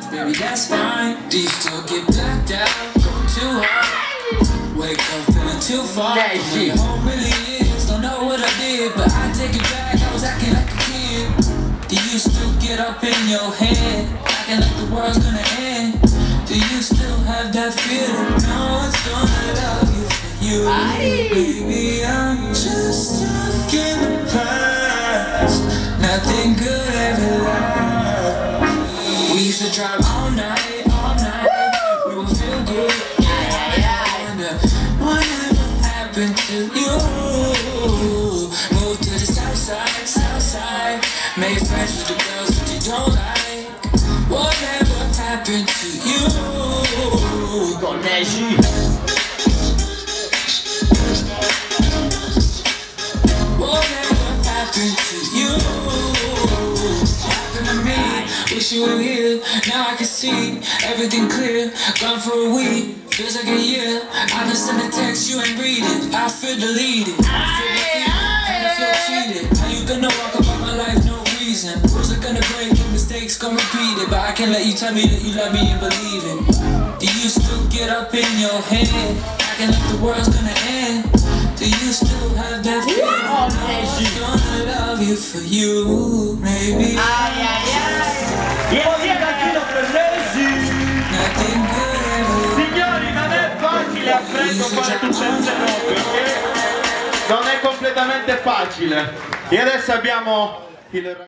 baby, that's fine. Do you still get blacked out? Going too hard. Wake up feeling too far from where your home really is. Don't know what I did, but I take it back. I was acting like a kid. Do you still get up in your head, acting like the world's gonna end? Do you still have that feeling? No one's gonna love you for you. Baby, I'm just stuck in the past. Nothing good ever lasts. We used to drive all night, all night. We would feel good. Whatever happened to you? Moved to the south side, south side. Made friends with the girls that you don't like. Whatever happened to you? Whatever happened to you? Happened to me. Wish you were here. Now I can see everything clear. Gone for a week. Feels like a year. I just sent a text, you ain't read it. I feel deleted. I feel defeated. Kinda feel cheated. How you gonna walk about my life? No reason. Rules are gonna break and mistakes gonna repeat it. But I can't let you tell me that you love me and believe it. Do you still get up in your head, acting like the world's gonna end? Do you still have that feeling? No one's gonna love you for you, maybe. Nothing good ever. Signori, non è facile apprendo fare tutte queste note, ok? Non è completamente facile. E adesso abbiamo il